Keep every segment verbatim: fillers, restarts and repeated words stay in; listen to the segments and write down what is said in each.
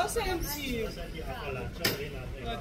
Da sind sie. Das sind die Afferland. Schau mal hin.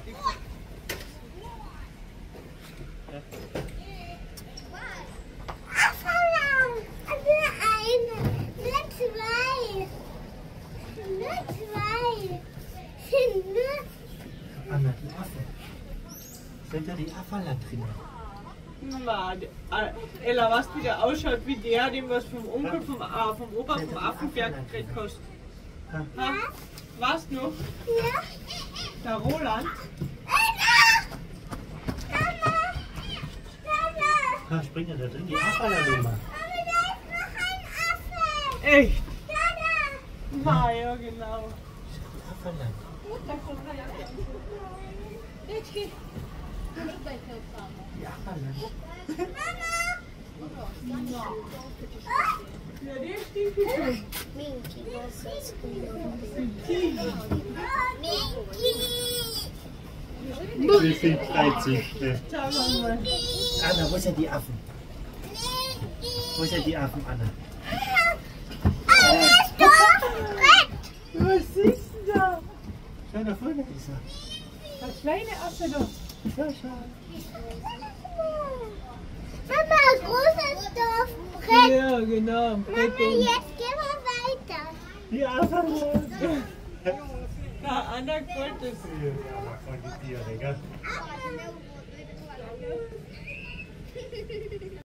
Afferland! Also eine, nur zwei. Nur zwei. Sind nur Anna, die Affen. Sind da die Afferland drin? Mann, Ella, was wie der ausschaut, wie der, dem was vom Onkel, vom, äh, vom Opa, vom Affenberg gekriegt hast. Ha? Was noch? Ja. Der Roland? Ha, springt ja da drin die Afferland immer. Aber da ist noch ein Affe. Echt? Dada. Na ja, genau. Die Afferland. Die Afferland. Ja, der steht schon. Minky, was ist gut? Minky. Wir sind dreizehn. Schauen wir mal. Anna, wo sind die Affen? Wo sind die Affen, Anna? Alles Dorfbrett. Was ist denn da? Schau, da vorne ist er. Der kleine Affe doch. Schau, schau. Mama, großes Dorfbrett. Ja, genau. Mama, jetzt gehen wir weiter. Die Afferland. Ja, Anna gefällt es. Ja, voll die Tiere, gell?